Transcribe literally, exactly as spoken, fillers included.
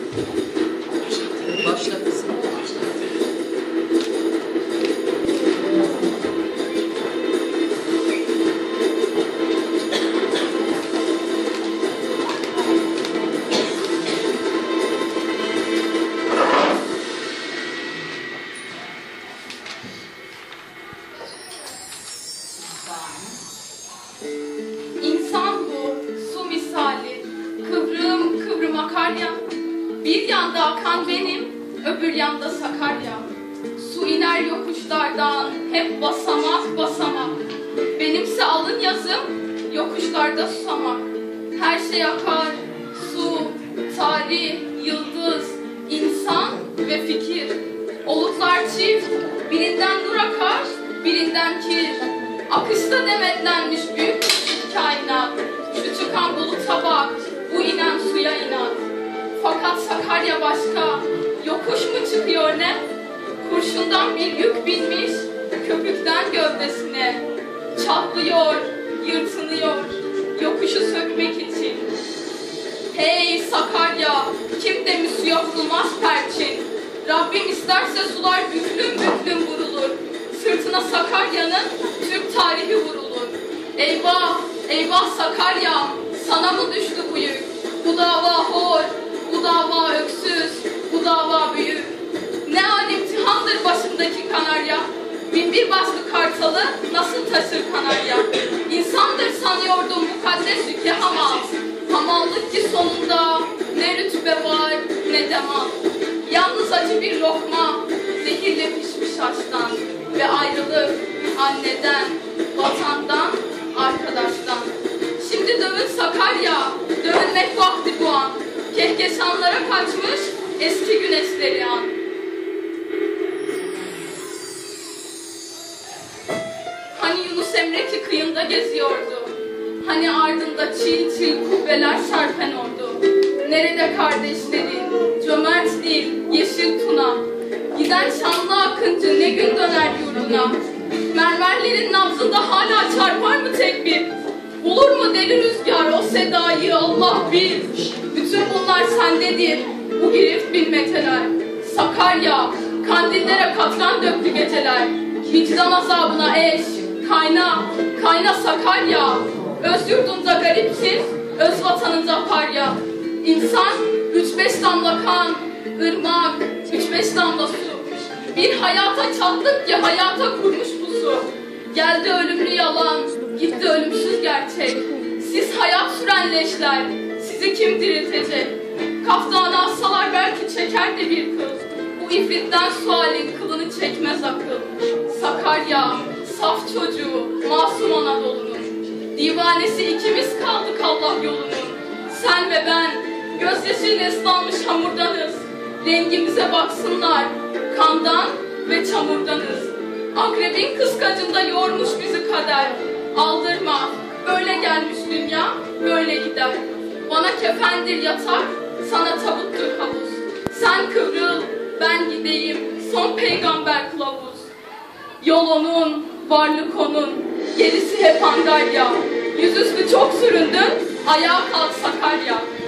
Başla kızım. İnsan bu, su misali, kıvrım kıvrım akarya. Bir yanda akan benim, öbür yanda Sakarya. Su iner yokuşlardan, hep basamak basamak. Benimse alın yazım, yokuşlarda susamak. Her şey akar, su, tarih, yıldız, insan ve fikir. Oluklar çift, birinden nur akar, birinden kir. Akışta demetlenmiş büyük kainat. Şu çıkan buluta bak, bu inen suya inat. Fakat Sakarya başka, yokuş mu çıkıyor ne? Kurşundan bir yük binmiş, köpükten gövdesine. Çatlıyor, yırtınıyor, yokuşu sökmek için. Hey Sakarya, kim demiş suya vurulmaz perçin? Rabbim isterse sular büklüm büklüm vurulur. Sırtına Sakarya'nın Türk tarihi vurulur. Eyvah, eyvah Sakarya, sana mı düştü bu yük? Bu dava hor, bu dava öksüz, bu dava büyük. Ne al imtihandır başındaki kanarya. Bin bir başlı kartalı nasıl taşır kanarya? İnsandır sanıyordum mukaddes yüke hamal. Hamallık ki sonunda ne rütbe var ne de mal. Yalnız acı bir lokma, zehirle pişmiş haştan. Ve ayrılık anneden, vatandan, arkadaştan. Şimdi dövün Sakarya, dövünmek vakti bu an. Kehkeşanlara kaçmış eski güneşleri an. Hani Yunus Emre ki kıyında geziyordu. Hani ardında çil çil kubbeler serpen ordu. Nerede kardeşlerin, cömert değil, yeşil tuna. Giden şanlı akıncı ne gün döner yurduna. Mermerlerin nabzında hala çarpar mı tekbir? Bulur mu deli rüzgar o sedayı Allah bil. Bütün bunlar sendedir, bu girift bilmeteler. Sakarya, kandillere katran döktü geceler. Vicdan azabına eş, kayna, kayna Sakarya. Öz yurdunda garipsin, öz vatanında parya. İnsan üç beş damla kan, ırmak, üç beş damla su. Bir hayata çattık ki hayata kurmuş bu su. Geldi ölümlü yalan, gitti ölümsüz gerçek. Siz hayat süren leşler, sizi kim diriltecek? Kaftanı assalar belki çeker de bir kız. Bu ifritten sualin kılını çekmez akıl. Sakarya, saf çocuğu, masum Anadolu'nun. Divanesi ikimiz kaldık Allah yolunun. Sen ve ben, gözyaşıyla ıslanmış hamurdanız. Rengimize baksınlar, kandan ve çamurdanız. Akrebin kıskacında yormuş bizi kader. Aldırma, böyle gelmiş dünya, böyle gider. Bana kefendir yatak, sana tabuttur havuz. Sen kıvrıl, ben gideyim, son peygamber kılavuz. Yol onun, varlık onun, gerisi hep angarya. Yüzüstü çok süründün, ayağa kalk Sakarya.